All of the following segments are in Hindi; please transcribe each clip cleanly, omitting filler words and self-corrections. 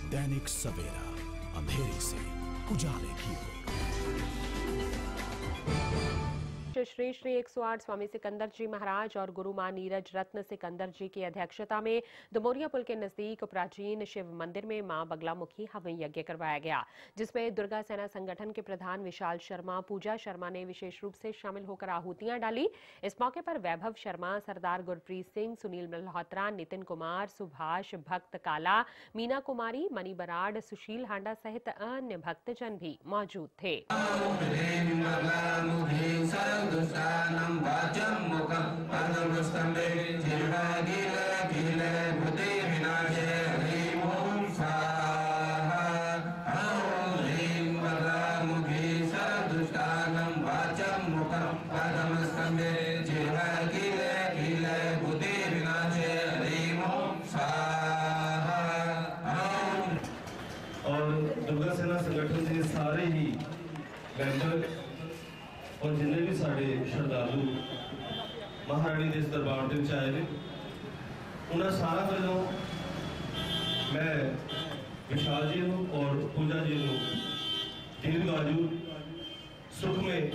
दैनिक सवेरा, अंधेरे से उजाले की ओर। श्री श्री 108 स्वामी सिकंदर जी महाराज और गुरु मां नीरज रत्न सिकंदर जी की अध्यक्षता में दमोरिया पुल के नजदीक प्राचीन शिव मंदिर में मां बगलामुखी हवन यज्ञ करवाया गया, जिसमें दुर्गा सेना संगठन के प्रधान विशाल शर्मा, पूजा शर्मा ने विशेष रूप से शामिल होकर आहुतियां डाली। इस मौके पर वैभव शर्मा, सरदार गुरप्रीत सिंह, सुनील मल्होत्रा, नितिन कुमार, सुभाष, भक्त काला, मीना कुमारी, मनी बराड़, सुशील हांडा सहित अन्य भक्तजन भी मौजूद थे। दुष्टानं वाचं मुखं पदमुस्तंभे जिह्वागिले गिले बुद्धि विनाशे ह्रीं ॐ स्वाहा। ॐ ह्रीं बगलामुखी सर्वदुष्टानं वाचं मुखं पदमुस्तंभे जिह्वागिले गिले बुद्धि विनाशे ह्रीं ॐ स्वाहा। और दुर्गा सेना संगठन के सारे ही मेंबर और जिन्हें भी साढ़े श्रद्धालु महारानी के दरबार के आए ने, उन्हें सारा वालों मैं विशाल जी और पूजा जी को दीर्घायु सुख में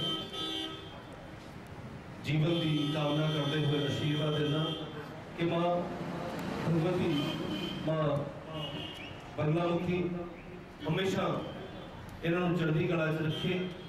जीवन की कामना करते हुए आशीर्वाद देना कि माँ भगवती माँ बगलामुखी हमेशा इन्हों चढ़ती कला च रखे।